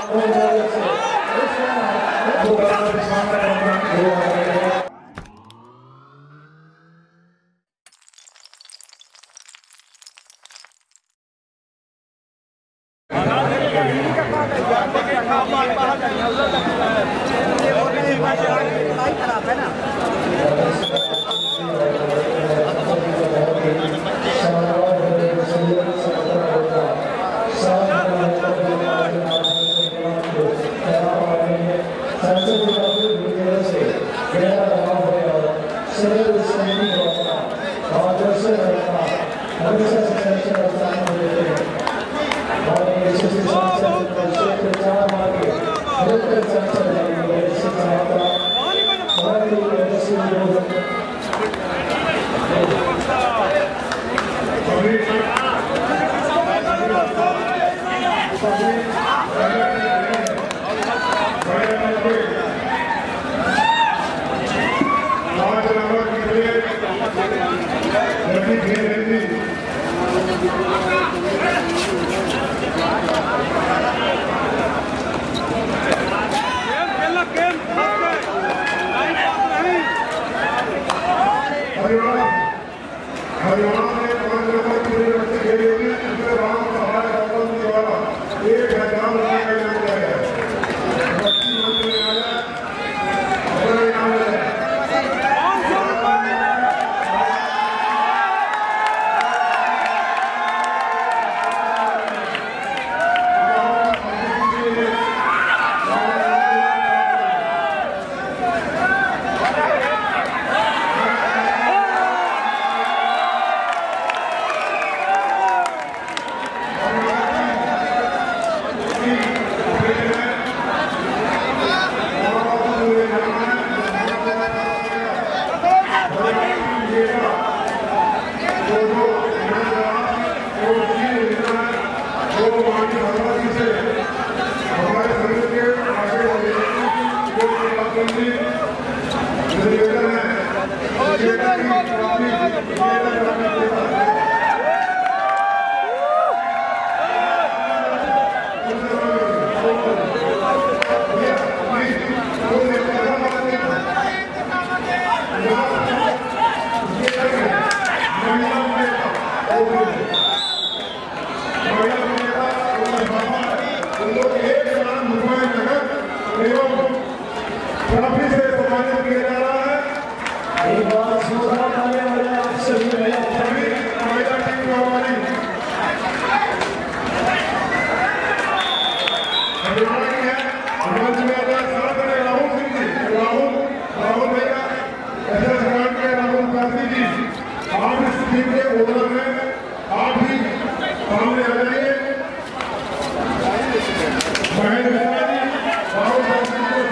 सामने आ जाइए।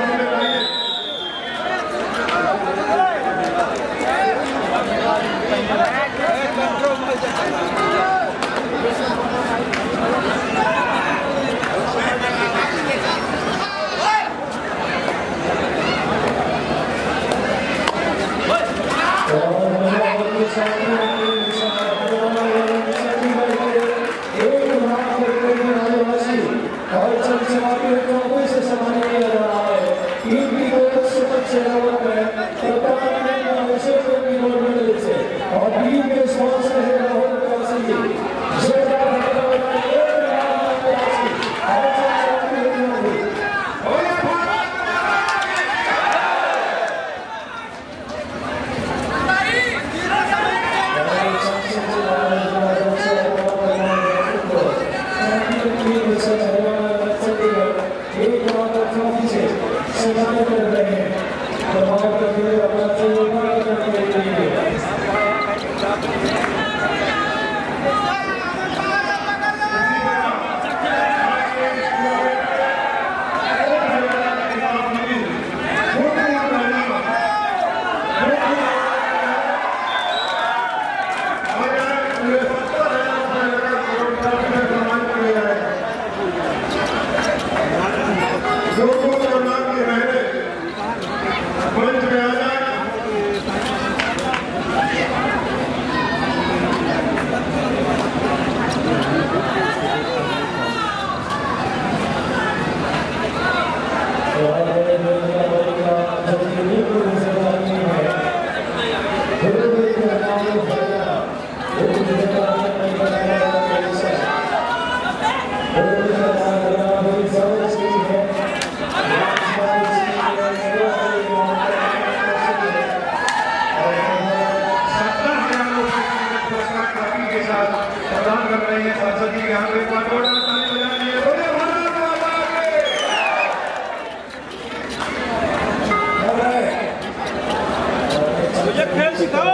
कर रहे हैं सरस्वती के यहाँ पे पाटोड़ा ताली बजानी है। बोले भारत माता की। मुझे खेल सिखाओ।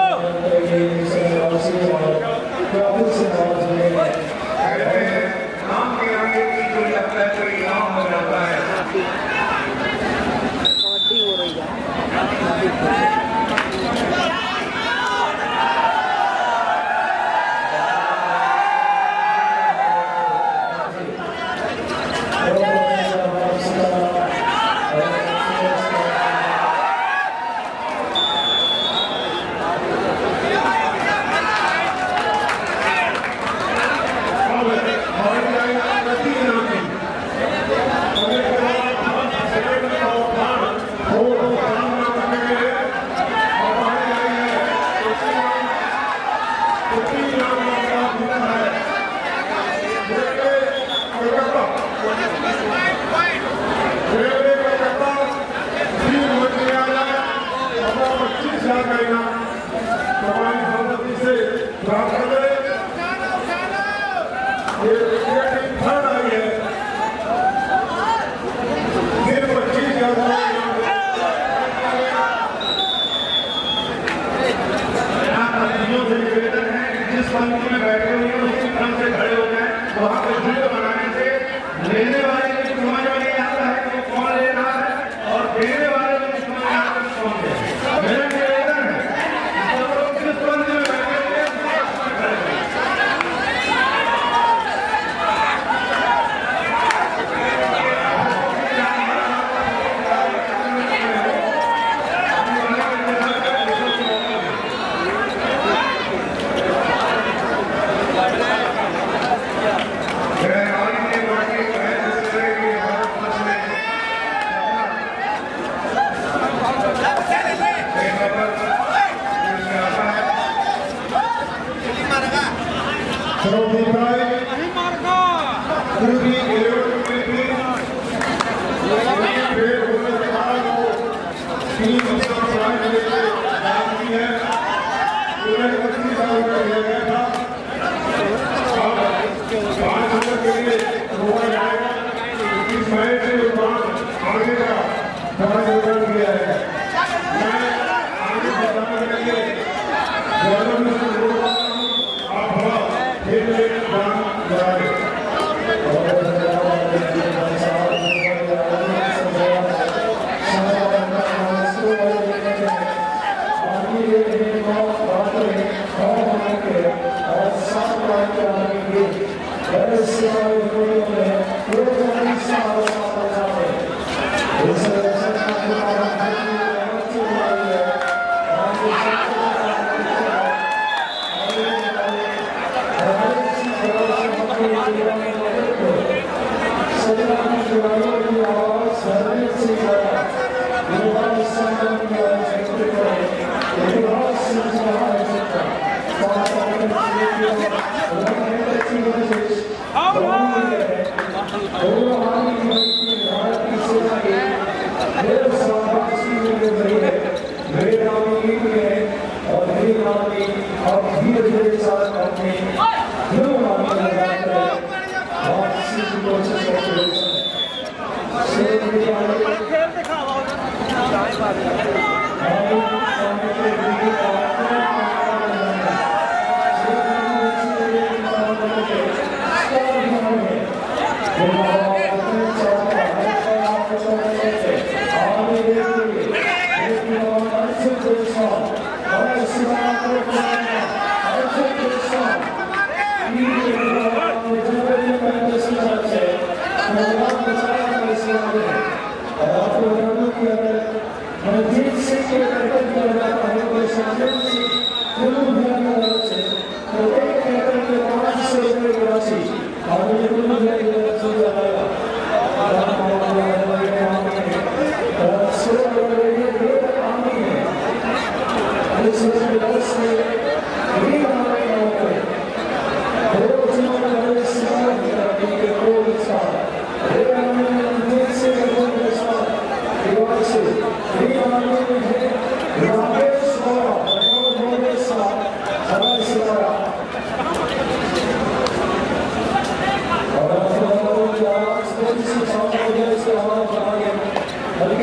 नाम के आगे की जो लगता है कोई नाम हो जाता है। कबड्डी हो रही है।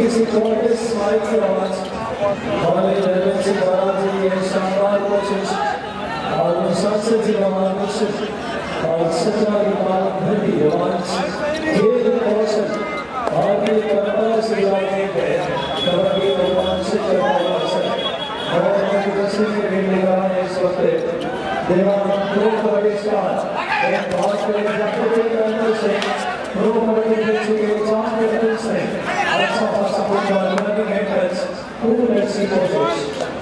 किसी कॉन्टेस्ट माइक की आवाज हमारे लेवल से बाहर जी ये शानदार कोशिश और संसद जी हमारा कोशिश और सत्ता की बात भरी आवाज ये कौशल और ये परंपरा से लाने गए कबड्डी रोमांच से करने वाले और हमारी दक्षिण के निगाह में इस वक्त देवान प्रो कबड्डी स्टार एक बहुत बड़े जागरूक करने से प्रो कबड्डी के चुके चार लेवल से अच्छा खासा लर्निंग हैंडल्स पूरे ऐसी कोशिश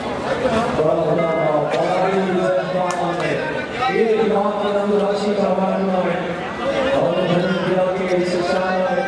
बड़ा बारी में ये दिमाग के अंदर राशि का मानना है और धर्म के इस शान में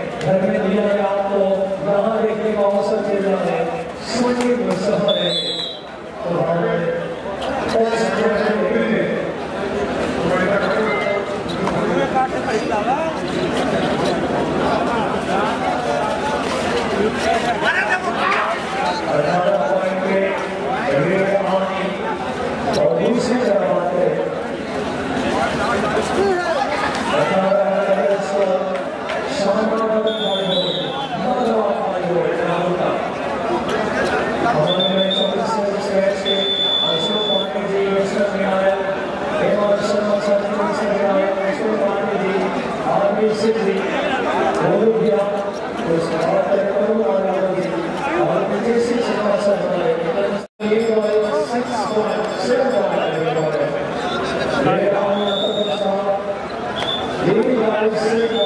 घर में दिया आपको यहाँ देखने का अवसर मिल रहा है। जी बोलो दिया उस बात पर करो आगे जी और मुझे से समाचार बनाए ये वाले 6.7 ये राम ये वाले 6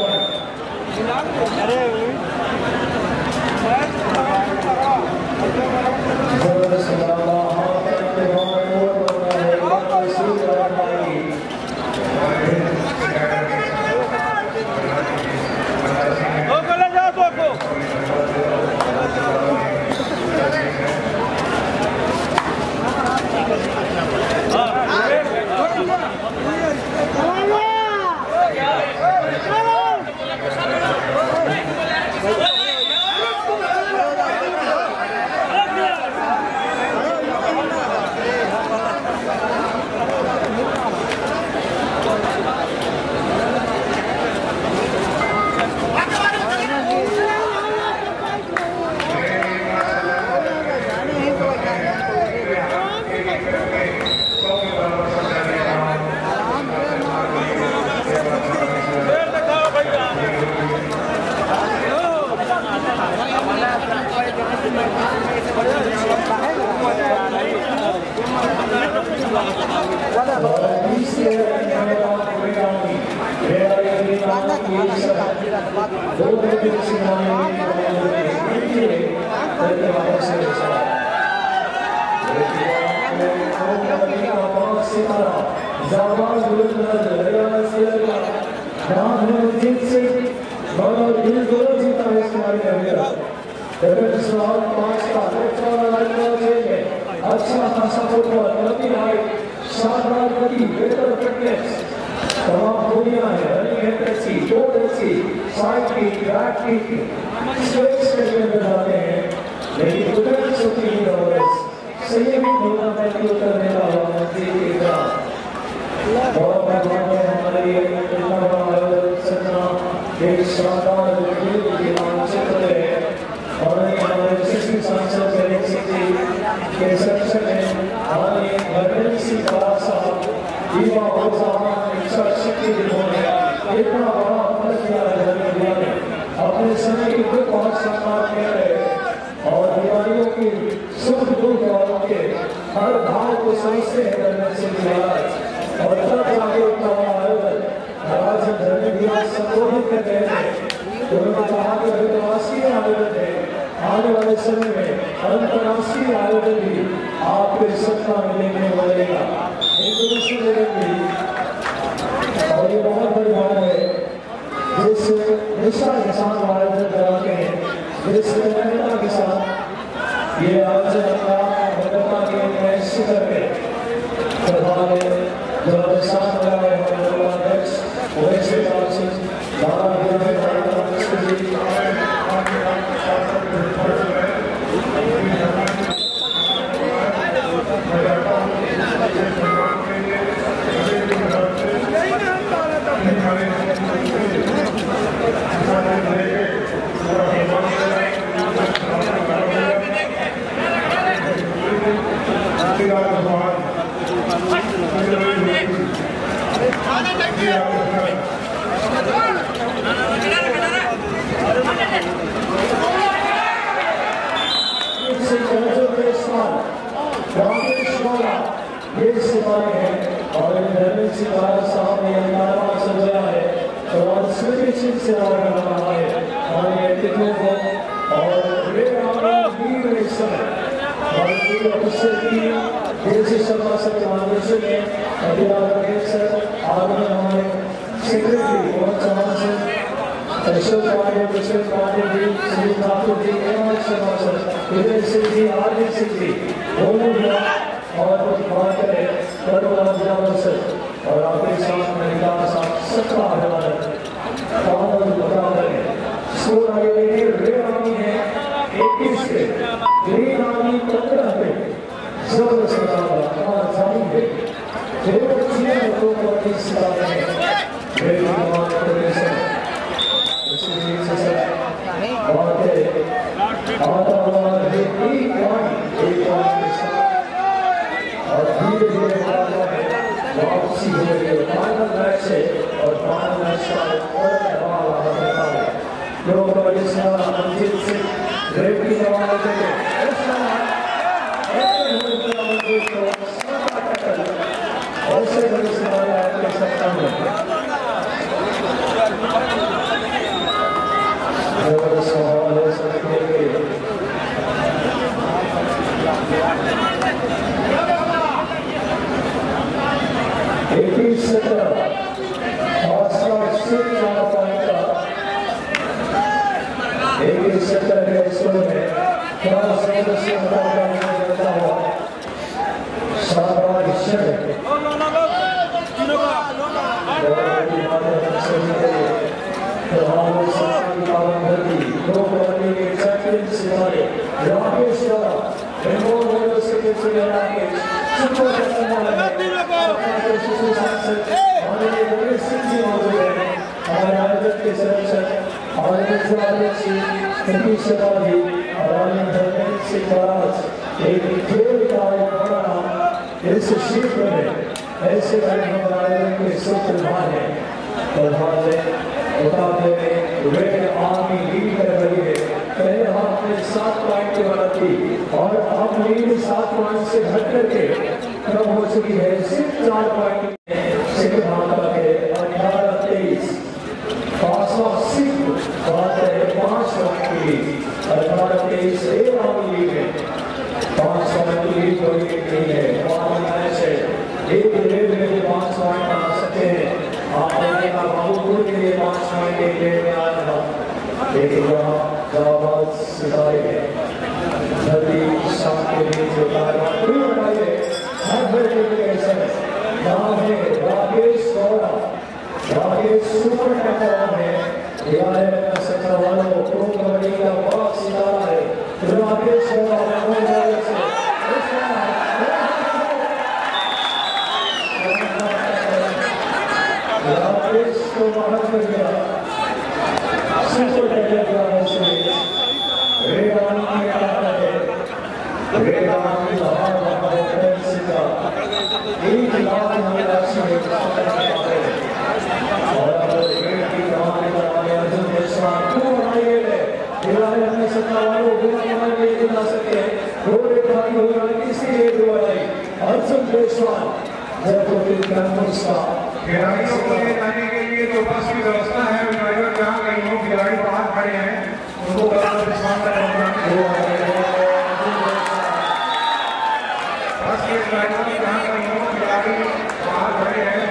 अच्छा खासा फुटबॉल लंबी हाइट शानदार गति बेहतर फिटनेस तमाम खूबियां हैं रनिंग एंट्रेंसी शॉट ऐसी साइड की बैक की स्पेस में बनाते हैं लेकिन डिफेंस होती है और संयमित टूर्नामेंट की उतरने का मंजिल की तरफ बहुत बहुत हमारी सन्ना एक शानदार खेल के मानचित्र है और हमारे शिक्षक सांसद जगत सिंह जी के सेक्शन में हमारे इमरजेंसी बड़ा साहब युवा प्रोत्साहन इच्छा शक्ति जिन्होंने इतना बड़ा फर्क किया है अपने समय की दुख और सम्मान कर रहे और बीमारियों की सुख दुख और उनके हर भाव को समझते हैं करने से महाराज और तब आगे उतना बड़ा आयोजन महाराज धर्म दिवस संबोधित कर रहे थे उन्होंने कहा कि अंतर्राष्ट्रीय आयोजन है आने वाले समय में अंतर्राष्ट्रीय आयोजन भी आपके सत्ता में देखने को मिलेगा और ये बहुत बड़ी बात है जिस निष्ठा के साथ आयोजन कराते हैं जिस निर्णयता के साथ ये आयोजन भद्रता के शिखर में प्रधान जो साथ लगाए अध्यक्ष वैसे दो कबड्डी से मंजिल से रेड की जवान देंगे ऐसे बड़े सवाल आपके सकता हूँ सवाल है सबके लिए इस क्षेत्र में ऐसे के सूत्र माने मुकाबले में रेड आर्मी लीड कर रही है। पहले हाथ में 7 पॉइंट की बढ़त थी और अब लीड 7 पॉइंट से घट करके कम हो चुकी है सिर्फ 4 पॉइंट सेकंड हाफ के 18-23 बात है 5 पॉइंट की लीड 18-23 रेड आर्मी लीड है 5 पॉइंट की लीड हो गई है। मैच है एक रेड में 5 पॉइंट बना सकते हैं। आपने बाबूपुर के लिए 5 पॉइंट एक रेड में आया था लेकिन यहाँ जवाब सितारे हैं नदी शाम के लिए जो कार्यक्रम बनाई है हर वेरिफिकेशन नाम है राकेश गौड़ा राकेश सुपर टैपर है यह सत्ता वालों प्रो कबड्डी का बड़ा सितारा है राकेश गौड़ा राकेश को बाहर कर दिया सुपर टैपर से रेगानी में आता है रेगानी लाल फ्रेंड्स का 1 लाख राशि में और रेड की कमाई कराने अर्जुन देशवाल को बनाए गए दिवाली अपने सत्ता वालों को कमाई नहीं दिला सके रोड खाली हो रहा किसी एक दिवाली अर्जुन देशवाल जयपुर कैंपस का खिलाड़ियों को ले जाने के लिए तो बस की व्यवस्था है ड्राइवर जहाँ कहीं हो खिलाड़ी बाहर खड़े हैं उनको बस के ड्राइवर जहाँ कहीं हो खिलाड़ी बाहर खड़े हैं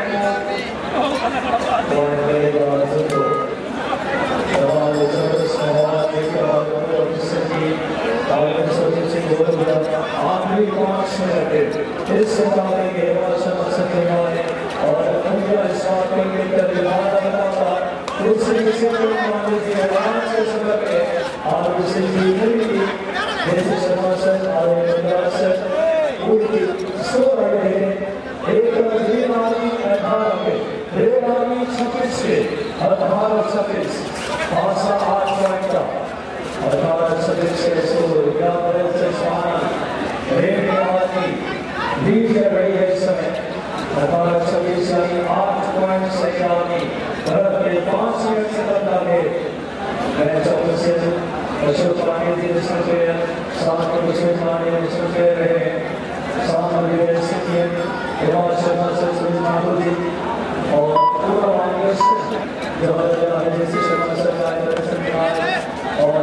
आखिरी 5 मिनट इस मुकाबले के बाद समझ सकते हैं और पूरा इस बात के लेकर दूसरी से मामले की आवाज के समय पे और दूसरी की जैसे समासन और पूरी सो रहे हैं एक ग्रीन आर्मी 18 पे रेड आर्मी 26 पे 18-26 आशा 8 पॉइंट का 18-26 से सो ग्यारह से रेड आर्मी लीड कर रही है इस समय 18-26 यानी 8 पॉइंट से आर्मी भारत में 5 मिनट से बदला है मैच ऑफिसर अशोक पानी जी नेशनल प्लेयर साथ में मुझे माने नेशनल प्लेयर रहे साथ में यूनिवर्सिटी हिमाचल शर्मा सर सुनील ठाकुर जी और पूरा कांग्रेस जबरदस्त जैसे शर्मा सर का इंटरनेशनल और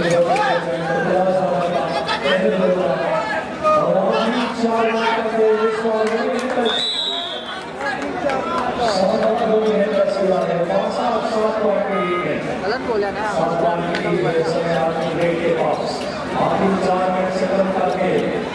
गलत बोला ना के पास आखिरी 4 मिनट से कम करके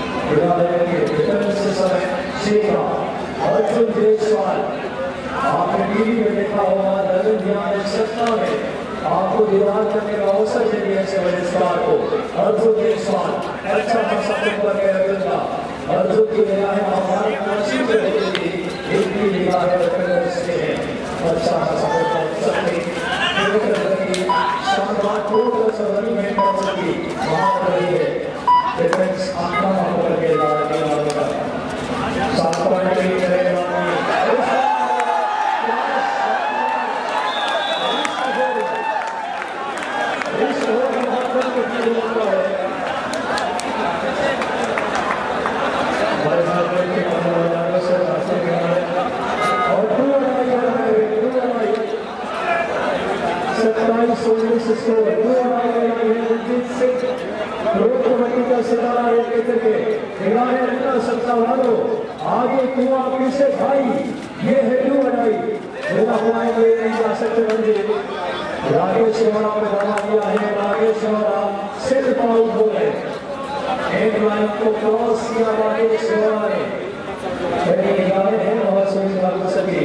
अर्जुन देशवाल आपने टीवी में देखा होगा सत्ता में आपको दीवार करने का अवसर दे दिया स्टार को अर्जुन देशवाल अच्छा खासा कर गया अर्जुन की निगाहें हमारी नसीब में होगी एक भी निगाहें से अच्छा खासा शानदार कोर्ट सरहदी में पहुंच सकी वहां पर है डिफेंस आत्मा होकर के लगा 7 पॉइंट के लिए सोल्डिस स्कोर 2 रंजीत सिंह रोड कबड्डी का सितारा एक करके खिलाड़ी अपना सत्ता वालों आगे कुआं पीछे भाई ये है 2 बनाई बिना पॉइंट ले नहीं जा सकते रंजीत राकेश शोरा पे दबा दिया है राकेश शोरा सिर्फ आउट हो गए एक लाइन को क्रॉस किया राकेश शोरा ने बड़ी गाने हैं बहुत सही बात सभी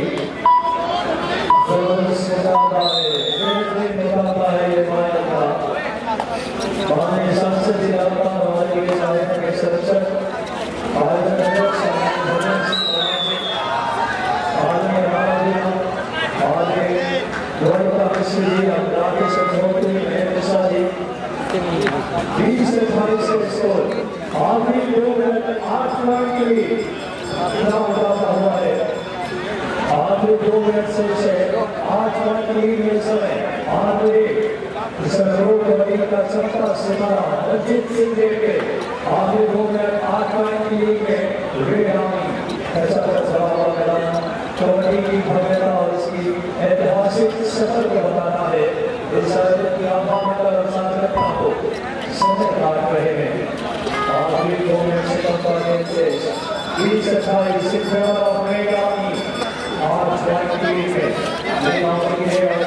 जोर से ज्यादा है दिल निकालता है ये माया का पानी सबसे ज्यादा हमारे लिए साहित्य के सरचर आखिरी 2 मिनट 8 पॉइंट के लिए हुआ है आखिरी 2 मिनट से 8 पॉइंट लीड में समय आखिरी रोड कबड्डी का चौथा सितारा रंजीत सिंह देखे आखिरी 2 मिनट 8 पॉइंट की लीड में रेड आर्मी ऐसा कबड्डी की भव्यता और इसकी ऐतिहासिक सफर को बताता है इस की आभार को समय काट रहे हैं आखिरी 2 मिनट से कम पाने से 20-28 सिक्योर ऑफ रेड आर्मी 8 पॉइंट की लीड में रेड आर्मी है और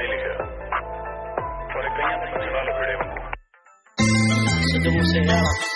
मुझसे